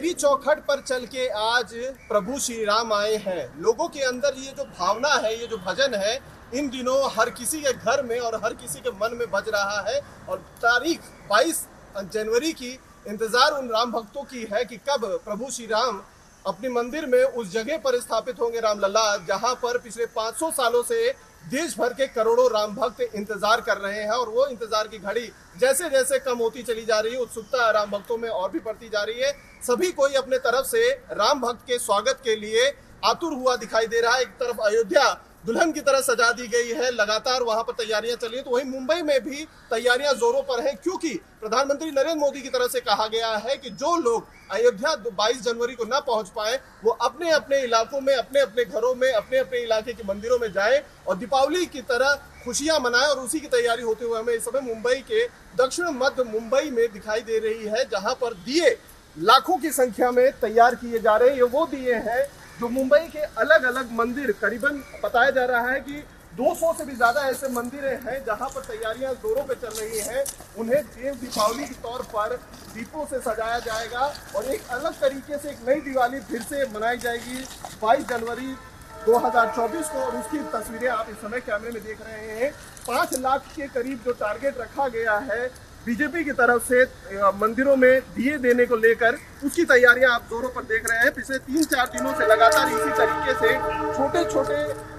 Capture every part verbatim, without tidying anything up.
देवी चौखट पर चल के आज प्रभु श्री राम आए हैं। लोगों के अंदर ये जो भावना है, ये जो भजन है, इन दिनों हर किसी के घर में और हर किसी के मन में बज रहा है। और तारीख बाईस जनवरी की इंतजार उन राम भक्तों की है कि कब प्रभु श्री राम अपने मंदिर में उस जगह पर स्थापित होंगे, रामलला, जहां पर पिछले पाँच सौ सालों से देश भर के करोड़ों राम भक्त इंतजार कर रहे हैं। और वो इंतजार की घड़ी जैसे जैसे कम होती चली जा रही है, उत्सुकता राम भक्तों में और भी बढ़ती जा रही है। सभी कोई अपने तरफ से राम भक्त के स्वागत के लिए आतुर हुआ दिखाई दे रहा है। एक तरफ अयोध्या दुल्हन की तरह सजा दी गई है, लगातार वहां पर तैयारियां चल रही है, तो वहीं मुंबई में भी तैयारियां जोरों पर हैं, क्योंकि प्रधानमंत्री नरेंद्र मोदी की तरफ से कहा गया है कि जो लोग अयोध्या बाईस जनवरी को ना पहुंच पाए वो अपने अपने इलाकों में, अपने अपने घरों में, अपने अपने इलाके के मंदिरों में जाएं और दीपावली की तरह खुशियां मनाएं। और उसी की तैयारी होते हुए हमें इस समय मुंबई के दक्षिण मध्य मुंबई में दिखाई दे रही है, जहां पर दिए लाखों की संख्या में तैयार किए जा रहे हैं। ये वो दिए हैं जो मुंबई के अलग अलग मंदिर, करीबन बताया जा रहा है कि दो सौ से भी ज्यादा ऐसे मंदिर हैं जहां पर तैयारियां जोरों पे चल रही हैं। उन्हें देव दीपावली के तौर पर दीपों से सजाया जाएगा और एक अलग तरीके से एक नई दिवाली फिर से मनाई जाएगी बाईस जनवरी दो हज़ार चौबीस को। और उसकी तस्वीरें आप इस समय कैमरे में देख रहे हैं। पाँच लाख के करीब जो टारगेट रखा गया है बीजेपी की तरफ से मंदिरों में दिए देने को लेकर, उसकी तैयारियां आप जोरों पर देख रहे हैं। पिछले तीन चार दिनों से लगातार इसी तरीके से छोटे छोटे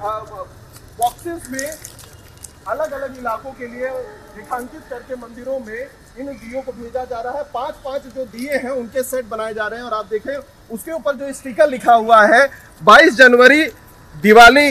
बॉक्सेस में अलग अलग इलाकों के लिए रेखांकित करके मंदिरों में इन दियों को भेजा जा रहा है। पांच पांच जो दिए हैं उनके सेट बनाए जा रहे हैं। और आप देखें उसके ऊपर जो स्टिकर लिखा हुआ है, बाईस जनवरी दिवाली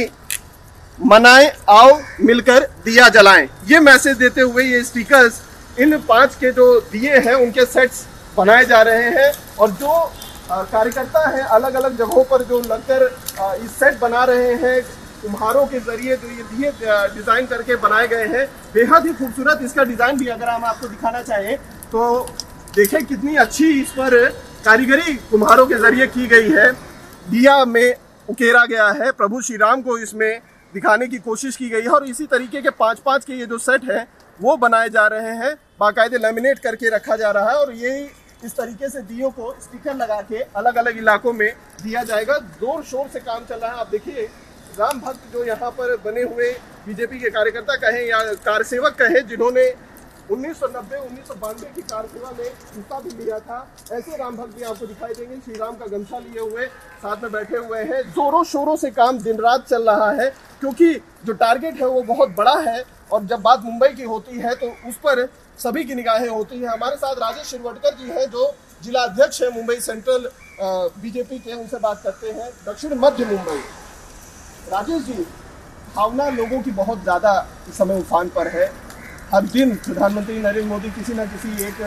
मनाएं, आओ मिलकर दिया जलाएं, ये मैसेज देते हुए ये स्टिकर्स इन पांच के जो दिए हैं उनके सेट्स बनाए जा रहे हैं। और जो कार्यकर्ता हैं अलग अलग जगहों पर जो लगकर इस सेट बना रहे हैं, कुम्हारों के जरिए जो ये दिए डिजाइन करके बनाए गए हैं, बेहद ही खूबसूरत इसका डिजाइन भी अगर हम आपको दिखाना चाहें तो देखें कितनी अच्छी इस पर कारीगरी कुम्हारों के जरिए की गई है। दिया में उकेरा गया है, प्रभु श्री राम को इसमें दिखाने की कोशिश की गई है। और इसी तरीके के पांच पांच के ये जो सेट है वो बनाए जा रहे हैं, बाकायदे लैमिनेट करके रखा जा रहा है। और यही इस तरीके से दियों को स्टिकर लगा के अलग अलग इलाकों में दिया जाएगा। जोर शोर से काम चल रहा है। आप देखिए राम भक्त जो यहाँ पर बने हुए बीजेपी के कार्यकर्ता कहें या कारसेवक कहें, जिन्होंने उन्नीस सौ नब्बे उन्नीस सौ बानवे की कार सेवा में हिस्सा भी लिया था, ऐसे राम भक्त भी आपको दिखाई देंगे। श्री राम का गमछा लिए हुए साथ में बैठे हुए हैं। जोरों शोरों से काम दिन रात चल रहा है, क्योंकि जो टारगेट है वो बहुत बड़ा है। और जब बात मुंबई की होती है तो उस पर सभी की निगाहें होती हैं। हमारे साथ राजेश शिरवटकर जी हैं जो जिला अध्यक्ष है मुंबई सेंट्रल बीजेपी के, उनसे बात करते हैं। दक्षिण मध्य मुंबई, राजेश जी, भावना लोगों की बहुत ज़्यादा इस समय उफान पर है। हर दिन प्रधानमंत्री नरेंद्र मोदी किसी न किसी एक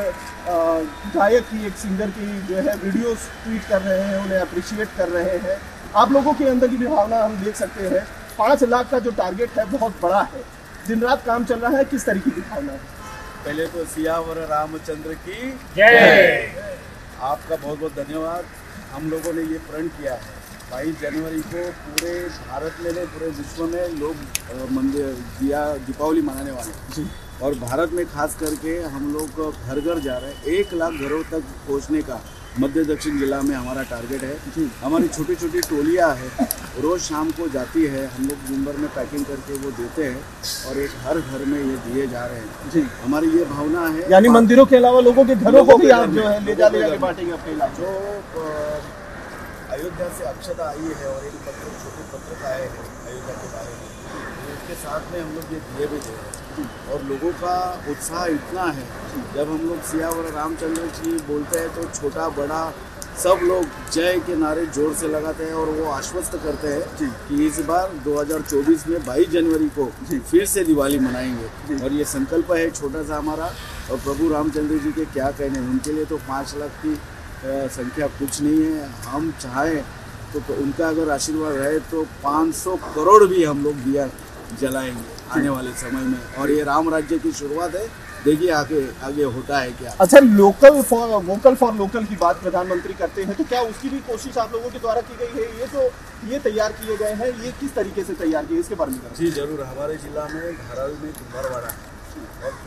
गायक की, एक सिंगर की जो है वीडियोस ट्वीट कर रहे हैं, उन्हें अप्रिशिएट कर रहे हैं। आप लोगों के अंदर की भी भावना हम देख सकते हैं। पाँच लाख का जो टारगेट है बहुत बड़ा है, दिन रात काम चल रहा है, किस तरीके की भावना है? पहले तो सियावर रामचंद्र की जय। आपका बहुत बहुत धन्यवाद। हम लोगों ने ये प्रण किया है बाईस जनवरी को पूरे भारत में नहीं पूरे विश्व में लोग मंदिर दिया दीपावली मनाने वाले हैं। और भारत में खास करके हम लोग घर घर जा रहे हैं। एक लाख घरों तक पहुंचने का मध्य दक्षिण जिला में हमारा टारगेट है। हमारी छोटी छोटी टोलियां हैं, रोज़ शाम को जाती है, हम लोग दिन भर में पैकिंग करके वो देते हैं और एक हर घर में ये दिए जा रहे हैं जी। हमारी ये भावना है, यानी मंदिरों के अलावा लोगों के घरों को भी आप जो है ले जा ले जाके बांटेंगे अपने इलाके। जो अयोध्या से अक्षता आई है और एक पत्र छोटे पत्रक आए हैं अयोध्या के बारे में, उसके साथ में हम लोग ये दिए भी दे रहे हैं। और लोगों का उत्साह इतना है, जब हम लोग सियावर रामचंद्र जी बोलते हैं तो छोटा बड़ा सब लोग जय के नारे जोर से लगाते हैं। और वो आश्वस्त करते हैं कि इस बार दो हज़ार चौबीस में बाईस जनवरी को फिर से दिवाली मनाएंगे। और ये संकल्प है छोटा सा हमारा। और प्रभु रामचंद्र जी के क्या कहने, उनके लिए तो पाँच लाख की संख्या कुछ नहीं है। हम चाहें तो उनका अगर आशीर्वाद रहे तो पाँच सौ करोड़ भी हम लोग दिया जलाएंगे आने वाले समय में। और ये राम राज्य की शुरुआत है, देखिए आगे आगे होता है क्या। अच्छा, local for vocal for local की बात प्रधानमंत्री करते हैं, तो क्या उसकी भी कोशिश आप लोगों के द्वारा की गई है? ये जो ये तैयार किए गए हैं, ये किस तरीके से तैयार किए, इसके बारे में? जी जरूर। हमारे जिला में धारावी में कुम्हारवाड़ा है और पूरे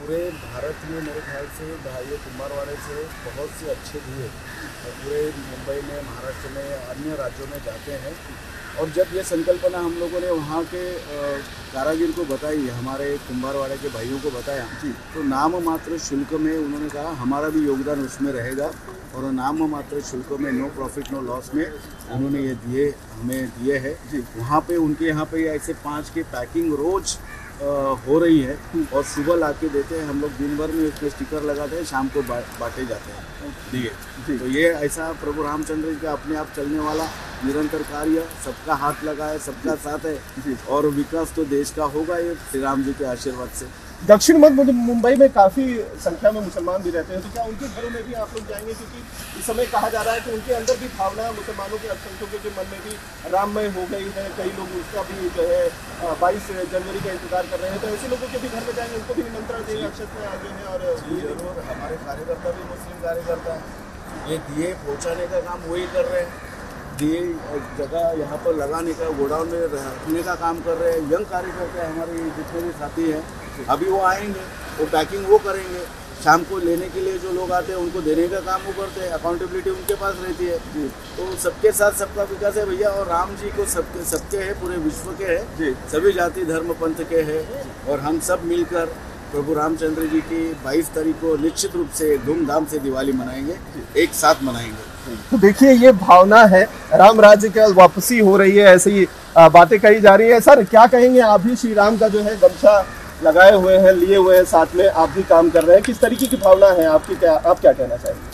पूरे भारत में मेरे ख्याल से भाइयों कुम्हारवाड़े से बहुत से अच्छे दिए पूरे मुंबई में, महाराष्ट्र में, अन्य राज्यों में जाते हैं। और जब ये संकल्पना हम लोगों ने वहाँ के कारागिर को बताई, हमारे कुम्हारवाड़े के भाइयों को बताया जी, तो नाम मात्र शुल्क में उन्होंने कहा हमारा भी योगदान उसमें रहेगा, और नाम मात्र शुल्क में, नो प्रॉफिट नो लॉस में उन्होंने ये दिए, हमें दिए हैं जी। वहाँ पे उनके यहाँ पे ऐसे पाँच की पैकिंग रोज आ, हो रही है, और सुबह ला के देते हैं हम लोग, दिन भर में उसमें स्टिकर लगाते हैं, शाम को बांटे जाते हैं दिए। तो ये ऐसा प्रभु रामचंद्र जी का अपने आप चलने वाला निरंतर कार्य, सबका हाथ लगा है, सबका साथ है, और विकास तो देश का होगा ये श्री राम जी के आशीर्वाद से। दक्षिण मध्य मुंबई में काफ़ी संख्या में मुसलमान भी रहते हैं, तो क्या उनके घरों में भी आप लोग जाएंगे? क्योंकि इस समय कहा जा रहा है कि उनके अंदर भी भावना, मुसलमानों के अल्पसंख्यकों के मन में भी राममय हो गई है, कई लोग उसका भी जो है बाईस जनवरी का इंतजार कर रहे हैं, तो ऐसे लोगों के भी घर में जाएंगे, उनको भी निमंत्रण देंगे? अक्षत में आगे हैं और जरूर, हमारे कार्यकर्ता भी मुस्लिम कार्यकर्ता हैं, ये दिए पहुँचाने का काम वही कर रहे हैं, दिए जगह यहाँ पर लगाने का, गोडाउन में रखने का काम कर रहे हैं। यंग कार्यकर्ता हमारे जितने भी साथी हैं अभी वो आएंगे, वो पैकिंग वो करेंगे, शाम को लेने के लिए जो लोग आते हैं उनको देने का काम वो करते हैं, अकाउंटेबिलिटी उनके पास रहती है। तो सबके साथ सबका विकास है भैया, और राम जी को सबके सबके है, पूरे विश्व के है, सभी जाति धर्म पंथ के है, और हम सब मिलकर प्रभु रामचंद्र जी की बाईस तारीख को निश्चित रूप से धूमधाम से दिवाली मनाएंगे, एक साथ मनाएंगे। तो देखिए ये भावना है, राम राज्य की वापसी हो रही है, ऐसी ही बातें कही जा रही है। सर क्या कहेंगे, आप भी श्री राम का जो है गमछा लगाए हुए हैं, लिए हुए हैं, साथ में आप भी काम कर रहे हैं, किस तरीके की भावना है आपकी, क्या आप क्या कहना चाहेंगे?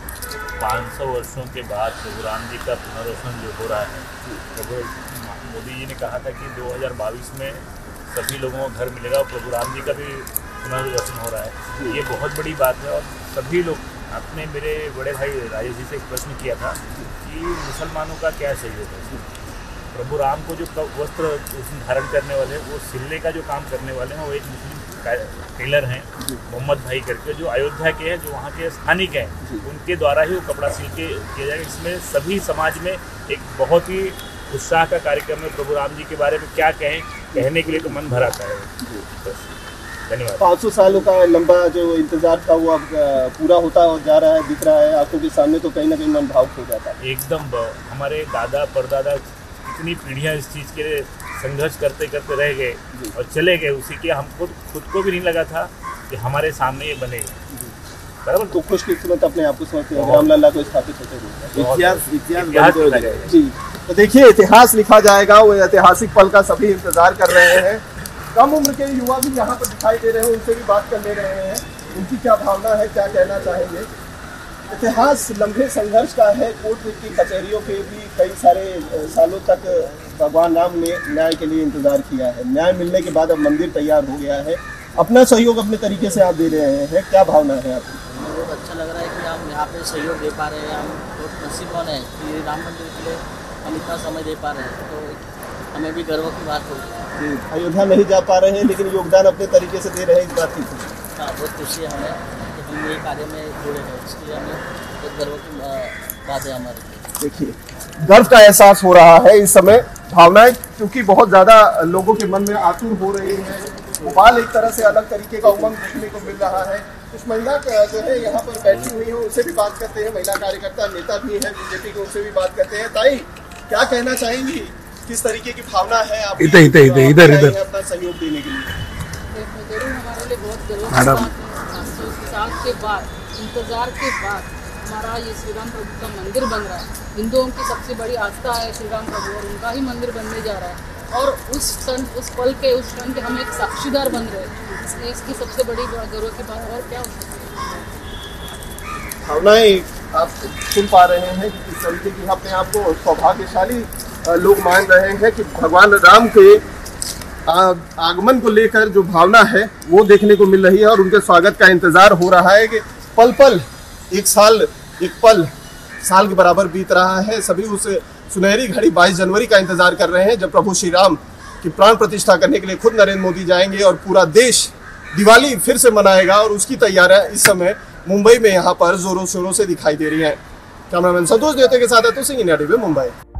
पाँच सौ वर्षों के बाद प्रभु राम जी का पुनर्दर्शन जो हो रहा है, प्रभु मोदी जी ने कहा था कि दो हज़ार बाईस में सभी लोगों को घर मिलेगा, और प्रभु राम जी का भी पुनर्दर्शन हो रहा है। ये बहुत बड़ी बात है, और सभी लोग, आपने मेरे बड़े भाई राजेश जी से एक प्रश्न किया था कि मुसलमानों का क्या सहयोग है। प्रभु राम को जो वस्त्र धारण करने वाले, वो सिलने का जो काम करने वाले हैं, वो एक मुस्लिम टेलर हैं मोहम्मद भाई करके, जो अयोध्या के हैं, जो वहाँ के स्थानिक हैं, उनके द्वारा ही वो कपड़ा सिल के किया जाएगा। इसमें सभी समाज में एक बहुत ही उत्साह का कार्यक्रम है। प्रभु राम जी के बारे में क्या कहें, कहने के लिए तो मन भर आता है। धन्यवाद। पाँच सौ सालों का लंबा जो इंतजार था वो अब पूरा होता जा रहा है, दिख रहा है आंखों के सामने, तो कहीं ना कहीं मन भावुक हो जाता है। एकदम, हमारे दादा परदादा कितनी पीढ़ियां इस चीज़ के लिए संघर्ष करते करते रह गए और चले गए, उसी के हमको खुद को भी नहीं लगा था कि हमारे सामने ये बनेगा। बराबर, तो खुशकिस्मत अपने आप को समझते हैं, रामलला को स्थापित होते हुए इतिहास इतिहास जी। तो देखिए इतिहास लिखा जाएगा, वो ऐतिहासिक पल का सभी इंतजार कर रहे हैं। कम उम्र के युवा भी यहाँ पर दिखाई दे रहे हैं, उनसे भी बात कर ले रहे हैं, उनकी क्या भावना है, क्या कहना चाहेंगे। इतिहास लंबे संघर्ष का है, कोर्ट की कचहरियों के भी कई सारे सालों तक भगवान राम ने न्याय के लिए इंतजार किया है। न्याय मिलने के बाद अब मंदिर तैयार हो गया है, अपना सहयोग अपने तरीके से आप दे रहे हैं, क्या भावना है आपकी? बहुत अच्छा लग रहा है कि हम यहाँ पे सहयोग दे पा रहे हैं, हम बहुत नसीबवान है कि राम मंदिर के लिए हम इतना समय दे पा रहे हैं, तो हमें भी गर्व की बात होगी। अयोध्या नहीं जा पा रहे हैं लेकिन योगदान अपने तरीके से दे रहे हैं, इस बात की खुशी। हाँ, बहुत खुशी है हमें कि हम ये कार्य में जुड़े हैं, इसलिए हमें बहुत गर्व की बात है हमारी। देखिए गर्व का एहसास हो रहा है इस समय, भावनाएं क्योंकि बहुत ज़्यादा लोगों के मन में आतुर हो रही है। भोपाल एक तरह से अलग तरीके का उमंग देखने को मिल रहा है। कुछ महिला जो है यहाँ पर बैठी हुई है, उनसे भी बात करते हैं, महिला कार्यकर्ता नेता भी है बीजेपी के, उनसे भी बात करते हैं। ताई क्या कहना चाहेंगी, किस तरीके की भावना है आप इधर इधर इधर इधर इधर अपना सहयोग देने के लिए? जरूर हमारे लिए बहुत गर्व की बात है। साल के बाद, इंतजार के बाद हमारा ये श्री राम प्रभु का मंदिर बन रहा है। हिंदुओं की सबसे बड़ी आस्था है श्री राम प्रभु, और उनका ही मंदिर बनने जा रहा है, और उस क्षण, उस पल के, उस क्षण के हम एक साक्षीदार बन रहे हैं, इसलिए इसकी सबसे बड़ी गर्व की बात और क्या हो सकती है। भावनाएं आप सुन पा रहे हैं कि किस तरीके की अपने आप को सौभाग्यशाली लोग मान रहे हैं कि भगवान राम के आगमन को लेकर जो भावना है वो देखने को मिल रही है, और उनके स्वागत का इंतजार हो रहा है कि पल पल, एक साल एक पल साल के बराबर बीत रहा है। सभी उस सुनहरी घड़ी बाईस जनवरी का इंतजार कर रहे हैं जब प्रभु श्री राम की प्राण प्रतिष्ठा करने के लिए खुद नरेंद्र मोदी जाएंगे और पूरा देश दिवाली फिर से मनाएगा, और उसकी तैयारियां इस समय मुंबई में यहाँ पर जोरों शोरों से दिखाई दे रही हैं। कैमरामैन संतोष देवते के साथ अतुल सिंह, इंडिया टीवी मुंबई।